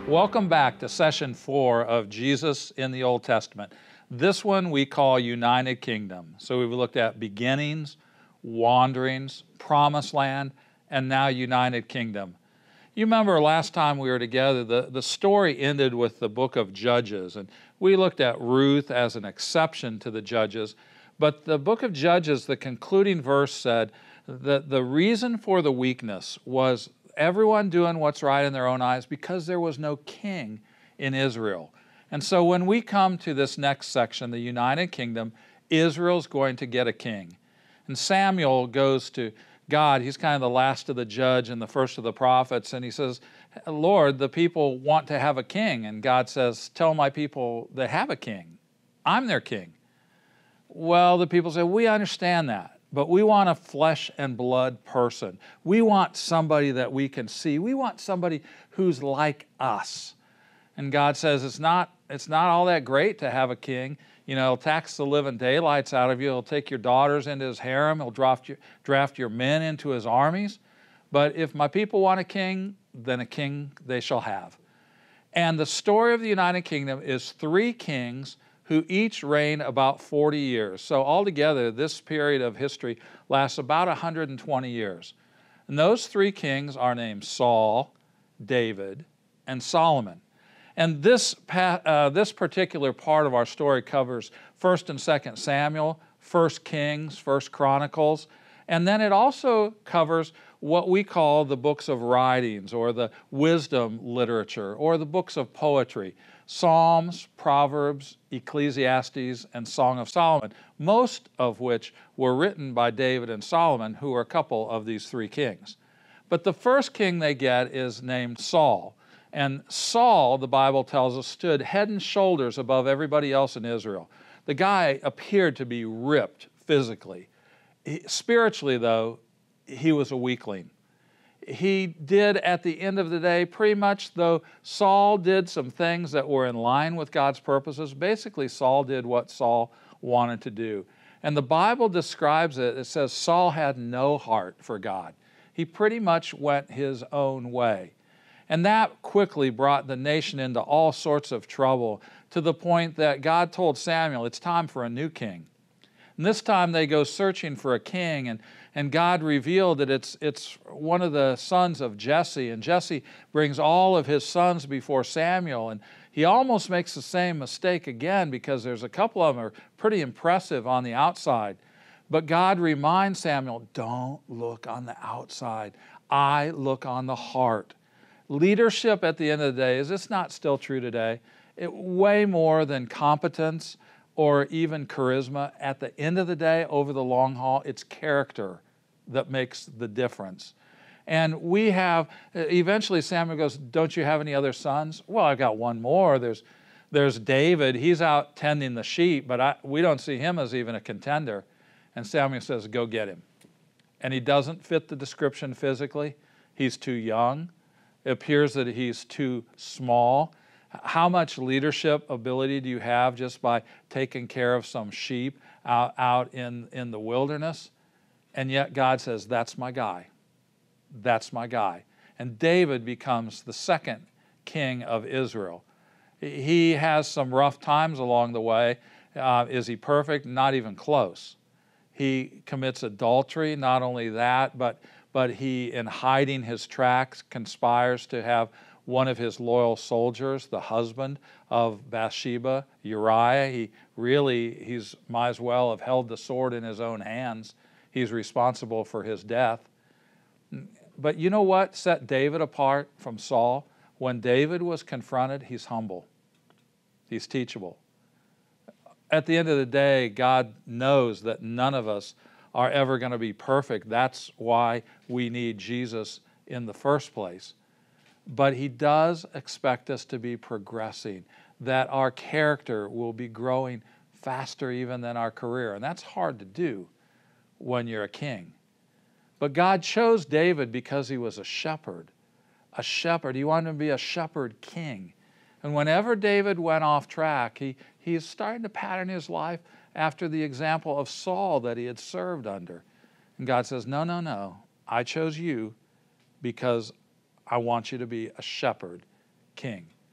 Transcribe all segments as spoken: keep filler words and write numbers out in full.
Welcome back to session four of Jesus in the Old Testament. This one we call United Kingdom. So we've looked at beginnings, wanderings, promised land, and now United Kingdom. You remember last time we were together, the, the story ended with the book of Judges, and we looked at Ruth as an exception to the Judges. But the book of Judges, the concluding verse said that the reason for the weakness was everyone doing what's right in their own eyes because there was no king in Israel. And so when we come to this next section, the United Kingdom, Israel's going to get a king. And Samuel goes to God. He's kind of the last of the judge and the first of the prophets. And he says, Lord, the people want to have a king. And God says, tell my people they have a king. I'm their king. Well, the people say, we understand that. But we want a flesh and blood person. We want somebody that we can see. We want somebody who's like us. And God says it's not, it's not all that great to have a king. You know, he'll tax the living daylights out of you. He'll take your daughters into his harem. He'll draft your, draft your men into his armies. But if my people want a king, then a king they shall have. And the story of the United Kingdom is three kings who each reign about forty years. So altogether, this period of history lasts about one hundred twenty years. And those three kings are named Saul, David, and Solomon. And this, uh, this particular part of our story covers First and Second Samuel, First Kings, First Chronicles, and then it also covers what we call the books of writings or the wisdom literature or the books of poetry. Psalms, Proverbs, Ecclesiastes, and Song of Solomon, most of which were written by David and Solomon, who are a couple of these three kings. But the first king they get is named Saul. And Saul, the Bible tells us, stood head and shoulders above everybody else in Israel. The guy appeared to be ripped physically. He, spiritually, though, he was a weakling. He did, at the end of the day, pretty much, though Saul did some things that were in line with God's purposes, basically Saul did what Saul wanted to do. And the Bible describes it, it says Saul had no heart for God. He pretty much went his own way. And that quickly brought the nation into all sorts of trouble, to the point that God told Samuel, it's time for a new king. And this time they go searching for a king, and, and God revealed that it's, it's one of the sons of Jesse, and Jesse brings all of his sons before Samuel, and he almost makes the same mistake again because there's a couple of them are pretty impressive on the outside. But God reminds Samuel, don't look on the outside. I look on the heart. Leadership at the end of the day, is this not still true today? It, way more than competence or even charisma. At the end of the day, over the long haul, it's character that makes the difference. And we have, eventually Samuel goes, don't you have any other sons? Well, I've got one more. There's, there's David. He's out tending the sheep, but I, we don't see him as even a contender. And Samuel says, go get him. And he doesn't fit the description physically. He's too young. It appears that he's too small. How much leadership ability do you have just by taking care of some sheep out, out in, in the wilderness? And yet God says, that's my guy. That's my guy. And David becomes the second king of Israel. He has some rough times along the way. Uh, is he perfect? Not even close. He commits adultery, not only that, but, but he, in hiding his tracks, conspires to have one of his loyal soldiers, the husband of Bathsheba, Uriah. He really, he's might as well have held the sword in his own hands. He's responsible for his death. But you know what set David apart from Saul? When David was confronted, he's humble. He's teachable. At the end of the day, God knows that none of us are ever going to be perfect. That's why we need Jesus in the first place. But he does expect us to be progressing, that our character will be growing faster even than our career. And that's hard to do when you're a king. But God chose David because he was a shepherd. A shepherd. He wanted to be a shepherd king. And whenever David went off track, he, he's starting to pattern his life after the example of Saul that he had served under. And God says, no, no, no. I chose you because I want you to be a shepherd king.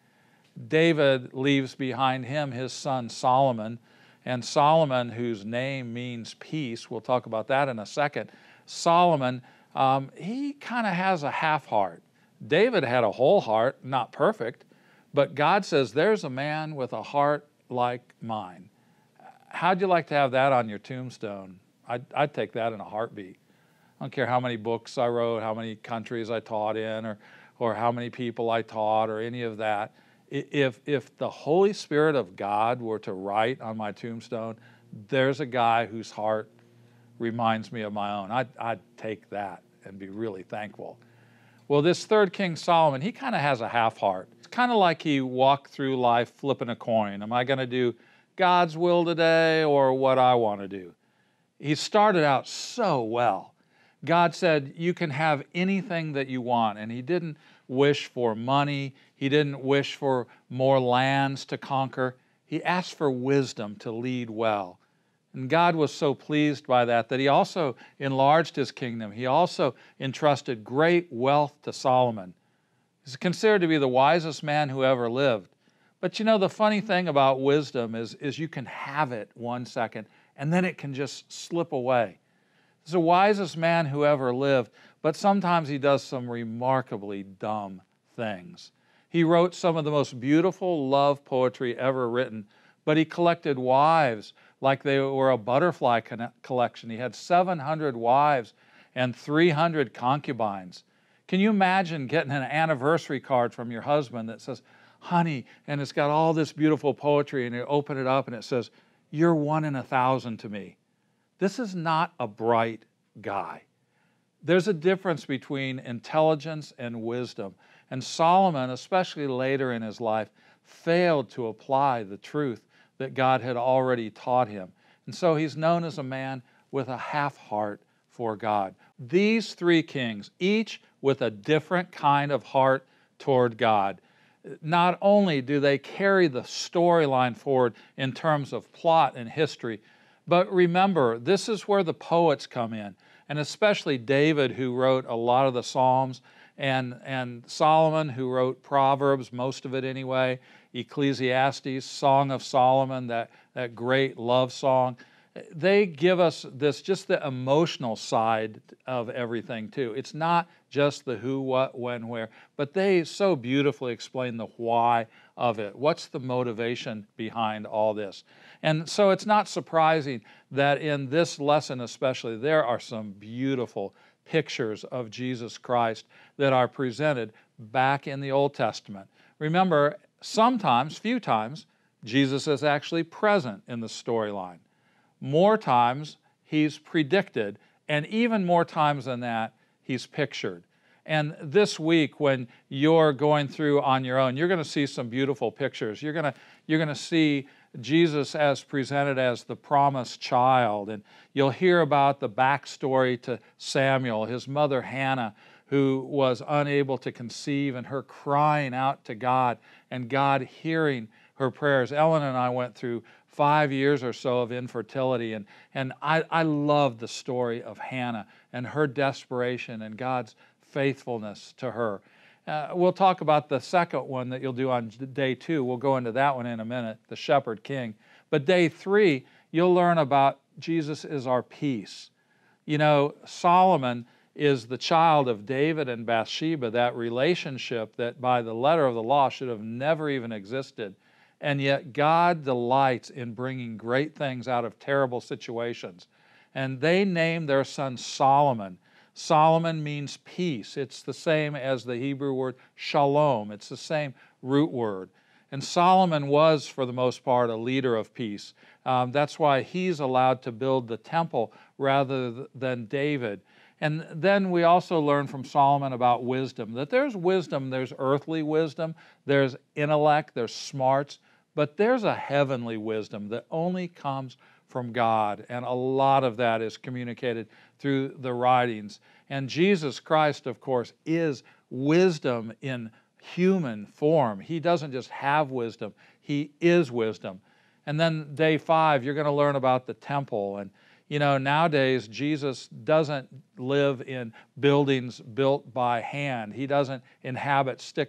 David leaves behind him his son Solomon, and Solomon, whose name means peace, we'll talk about that in a second. Solomon, um, he kind of has a half heart. David had a whole heart, not perfect, but God says, there's a man with a heart like mine. How'd you like to have that on your tombstone? I'd, I'd take that in a heartbeat. I don't care how many books I wrote, how many countries I taught in, or, or how many people I taught, or any of that. If, if the Holy Spirit of God were to write on my tombstone, there's a guy whose heart reminds me of my own, I'd, I'd take that and be really thankful. Well, this third king, Solomon, he kind of has a half heart. It's kind of like he walked through life flipping a coin. Am I going to do God's will today or what I want to do? He started out so well. God said, you can have anything that you want, and he didn't wish for money. He didn't wish for more lands to conquer. He asked for wisdom to lead well. And God was so pleased by that that he also enlarged his kingdom. He also entrusted great wealth to Solomon. He's considered to be the wisest man who ever lived. But you know, the funny thing about wisdom is, is you can have it one second, and then it can just slip away. He's the wisest man who ever lived, but sometimes he does some remarkably dumb things. He wrote some of the most beautiful love poetry ever written, but he collected wives like they were a butterfly collection. He had seven hundred wives and three hundred concubines. Can you imagine getting an anniversary card from your husband that says, honey, and it's got all this beautiful poetry, and you open it up and it says, you're one in a thousand to me. This is not a bright guy. There's a difference between intelligence and wisdom. And Solomon, especially later in his life, failed to apply the truth that God had already taught him. And so he's known as a man with a half heart for God. These three kings, each with a different kind of heart toward God, not only do they carry the storyline forward in terms of plot and history, but remember, this is where the poets come in, and especially David, who wrote a lot of the Psalms, and, and Solomon, who wrote Proverbs, most of it anyway, Ecclesiastes, Song of Solomon, that, that great love song. They give us this, just the emotional side of everything too. It's not just the who, what, when, where, but they so beautifully explain the why of it. What's the motivation behind all this? And so it's not surprising that in this lesson especially, there are some beautiful pictures of Jesus Christ that are presented back in the Old Testament. Remember, sometimes, few times, Jesus is actually present in the storyline. More times, he's predicted, and even more times than that, he's pictured. And this week, when you're going through on your own, you're going to see some beautiful pictures. You're going to, you're going to see Jesus as presented as the promised child, and you'll hear about the backstory to Samuel, his mother Hannah, who was unable to conceive, and her crying out to God, and God hearing her prayers. Ellen and I went through five years or so of infertility, and, and I, I love the story of Hannah and her desperation and God's faithfulness to her. Uh, we'll talk about the second one that you'll do on day two. We'll go into that one in a minute, the shepherd king. But day three, you'll learn about Jesus is our peace. You know, Solomon is the child of David and Bathsheba, that relationship that by the letter of the law should have never even existed. And yet God delights in bringing great things out of terrible situations. And they named their son Solomon. Solomon means peace. It's the same as the Hebrew word shalom. It's the same root word. And Solomon was, for the most part, a leader of peace. Um, that's why he's allowed to build the temple rather than David. And then we also learn from Solomon about wisdom, that there's wisdom, there's earthly wisdom, there's intellect, there's smarts, but there's a heavenly wisdom that only comes from God, and a lot of that is communicated through the writings. And Jesus Christ, of course, is wisdom in human form. He doesn't just have wisdom, he is wisdom. And then day five, you're going to learn about the temple. And you know, nowadays, Jesus doesn't live in buildings built by hand. He doesn't inhabit sticks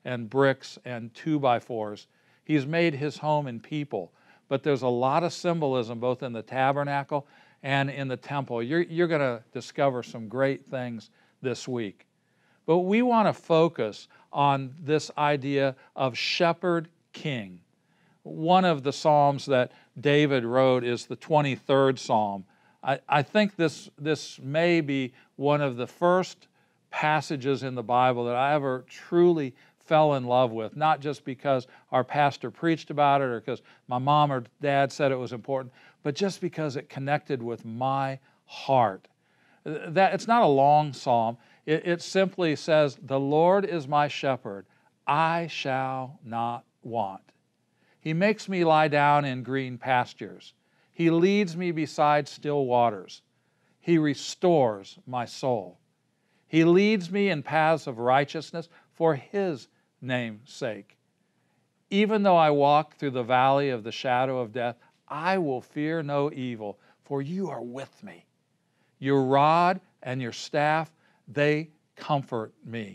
and bricks and two by fours. He's made his home in people. But there's a lot of symbolism both in the tabernacle and in the temple. You're, you're going to discover some great things this week. But we want to focus on this idea of shepherd king. One of the Psalms that David wrote is the twenty-third Psalm. I, I think this, this may be one of the first passages in the Bible that I ever truly fell in love with, not just because our pastor preached about it or because my mom or dad said it was important, but just because it connected with my heart. That, it's not a long psalm. It, it simply says, "The Lord is my shepherd, I shall not want. He makes me lie down in green pastures. He leads me beside still waters. He restores my soul. He leads me in paths of righteousness for His name's sake. Even though I walk through the valley of the shadow of death, I will fear no evil, for You are with me. Your rod and Your staff, they comfort me.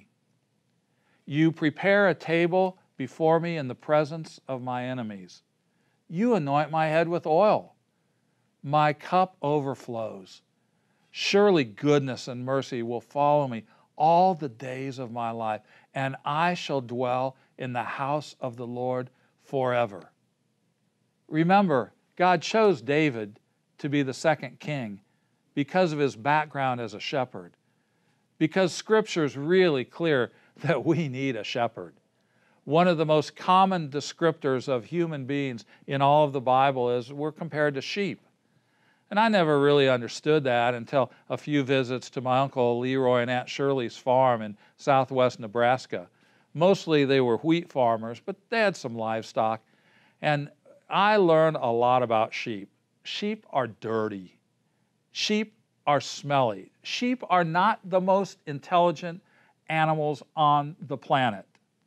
You prepare a table before me in the presence of my enemies. You anoint my head with oil. My cup overflows. Surely goodness and mercy will follow me all the days of my life, and I shall dwell in the house of the Lord forever." Remember, God chose David to be the second king because of his background as a shepherd, because Scripture is really clear that we need a shepherd. One of the most common descriptors of human beings in all of the Bible is we're compared to sheep. And I never really understood that until a few visits to my Uncle Leroy and Aunt Shirley's farm in southwest Nebraska. Mostly they were wheat farmers, but they had some livestock. And I learned a lot about sheep. Sheep are dirty. Sheep are smelly. Sheep are not the most intelligent animals on the planet.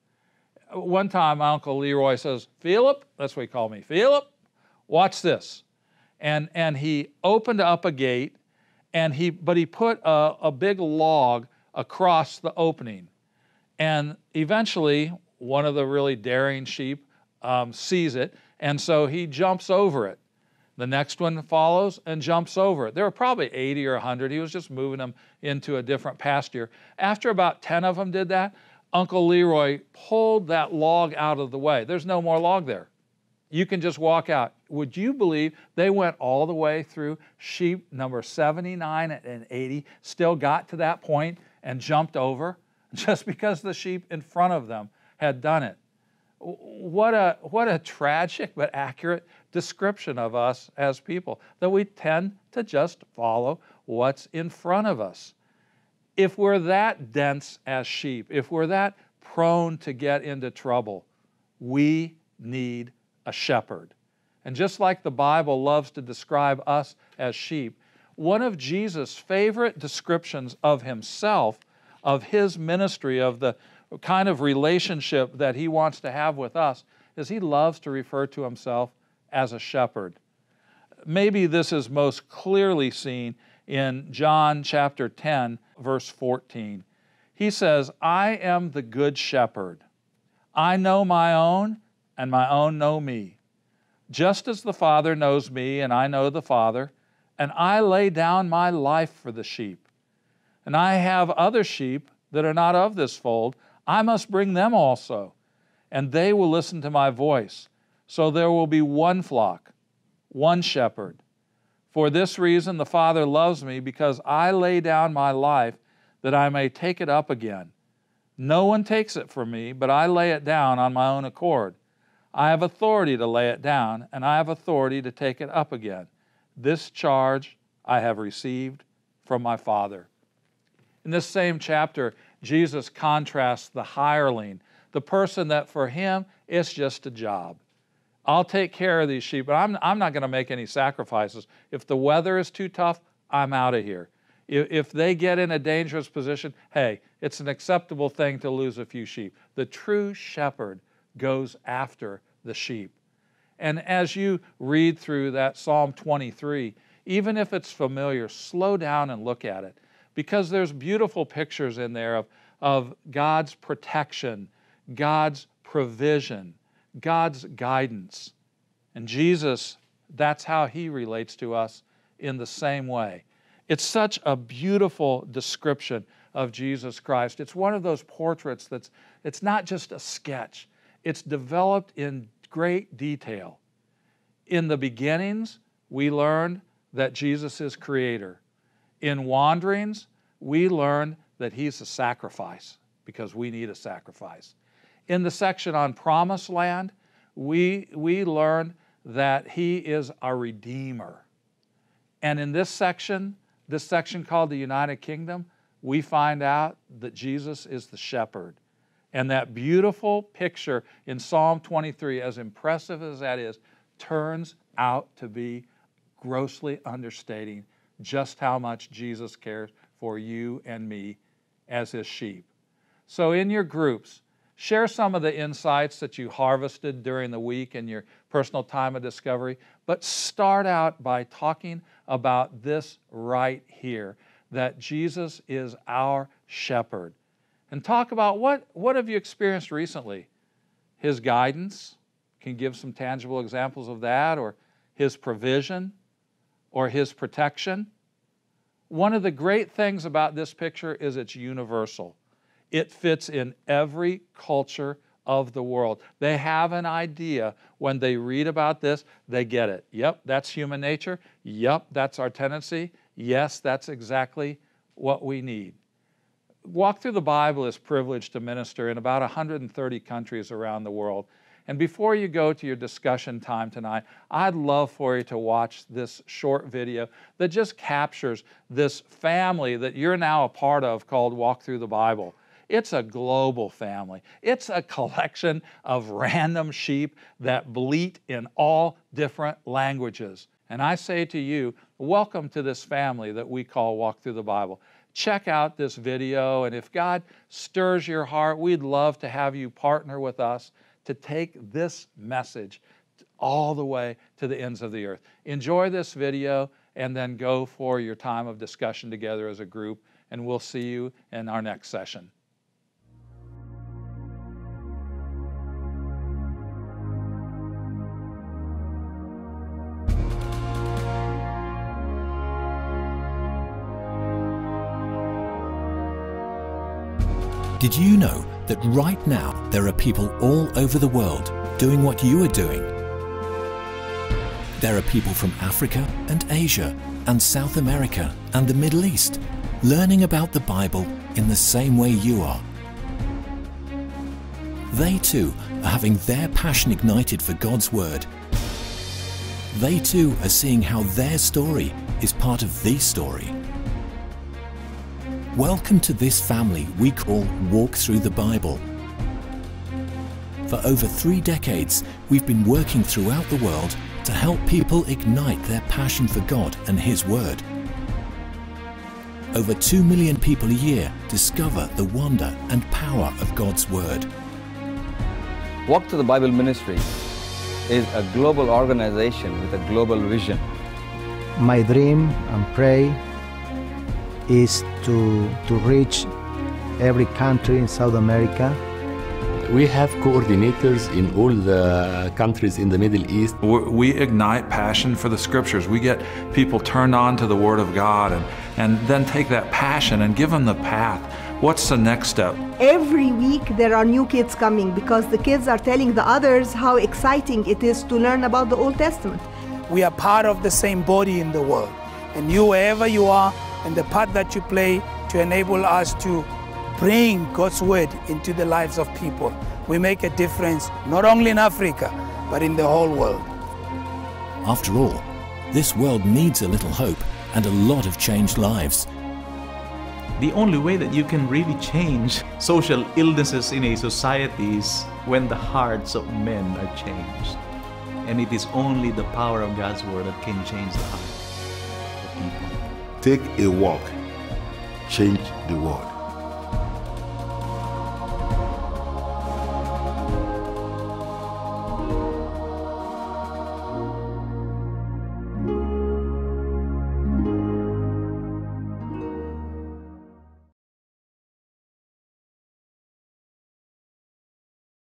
One time my Uncle Leroy says, "Philip," that's what he called me, "Philip, watch this." And, and he opened up a gate, and he, but he put a, a big log across the opening. And eventually, one of the really daring sheep um, sees it, and so he jumps over it. The next one follows and jumps over it. There were probably eighty or one hundred. He was just moving them into a different pasture. After about ten of them did that, Uncle Leroy pulled that log out of the way. There's no more log there. You can just walk out. Would you believe they went all the way through sheep number seventy-nine and eighty, still got to that point and jumped over just because the sheep in front of them had done it? What a, what a tragic but accurate description of us as people, that we tend to just follow what's in front of us. If we're that dense as sheep, if we're that prone to get into trouble, we need a shepherd. And just like the Bible loves to describe us as sheep, one of Jesus' favorite descriptions of Himself, of His ministry, of the kind of relationship that He wants to have with us, is He loves to refer to Himself as a shepherd. Maybe this is most clearly seen in John chapter ten, verse fourteen. He says, "I am the good shepherd. I know my own, and my own know me. Just as the Father knows me, and I know the Father, and I lay down my life for the sheep. And I have other sheep that are not of this fold. I must bring them also, and they will listen to my voice. So there will be one flock, one shepherd. For this reason the Father loves me, because I lay down my life that I may take it up again. No one takes it from me, but I lay it down on my own accord. I have authority to lay it down, and I have authority to take it up again. This charge I have received from my Father." In this same chapter, Jesus contrasts the hireling, the person that for him it's just a job. I'll take care of these sheep, but I'm, I'm not going to make any sacrifices. If the weather is too tough, I'm out of here. If, if they get in a dangerous position, hey, it's an acceptable thing to lose a few sheep. The true shepherd goes after the sheep. And as you read through that Psalm twenty-three, even if it's familiar, slow down and look at it, because there's beautiful pictures in there of, of God's protection, God's provision, God's guidance. And Jesus, that's how he relates to us in the same way. It's such a beautiful description of Jesus Christ. It's one of those portraits that's, it's not just a sketch. It's developed in great detail. In the beginnings, we learned that Jesus is creator. In wanderings, we learned that he's a sacrifice because we need a sacrifice. In the section on Promised Land, we, we learn that he is a redeemer. And in this section, this section called the United Kingdom, we find out that Jesus is the shepherd. And that beautiful picture in Psalm twenty-three, as impressive as that is, turns out to be grossly understating just how much Jesus cares for you and me as his sheep. So in your groups, share some of the insights that you harvested during the week in your personal time of discovery, but start out by talking about this right here, that Jesus is our shepherd. And talk about what, what have you experienced recently? His guidance, can you give some tangible examples of that, or his provision, or his protection? One of the great things about this picture is it's universal. It fits in every culture of the world. They have an idea when they read about this, they get it. Yep, that's human nature. Yep, that's our tendency. Yes, that's exactly what we need. Walk Through the Bible is privileged to minister in about one hundred thirty countries around the world. And before you go to your discussion time tonight, I'd love for you to watch this short video that just captures this family that you're now a part of called Walk Through the Bible. It's a global family. It's a collection of random sheep that bleat in all different languages. And I say to you, welcome to this family that we call Walk Through the Bible. Check out this video, and if God stirs your heart, we'd love to have you partner with us to take this message all the way to the ends of the earth. Enjoy this video, and then go for your time of discussion together as a group, and we'll see you in our next session. Did you know that right now there are people all over the world doing what you are doing? There are people from Africa and Asia and South America and the Middle East learning about the Bible in the same way you are. They too are having their passion ignited for God's Word. They too are seeing how their story is part of the story. Welcome to this family we call Walk Through the Bible. For over three decades, we've been working throughout the world to help people ignite their passion for God and His Word. Over two million people a year discover the wonder and power of God's Word. Walk Through the Bible Ministry is a global organization with a global vision. My dream and pray is to, to reach every country in South America. We have coordinators in all the countries in the Middle East. We ignite passion for the Scriptures. We get people turned on to the Word of God, and, and then take that passion and give them the path. What's the next step? Every week there are new kids coming because the kids are telling the others how exciting it is to learn about the Old Testament. We are part of the same body in the world, and you, wherever you are, and the part that you play to enable us to bring God's Word into the lives of people. We make a difference not only in Africa, but in the whole world. After all, this world needs a little hope and a lot of changed lives. The only way that you can really change social illnesses in a society is when the hearts of men are changed. And it is only the power of God's Word that can change the heart of people. Take a walk, change the world.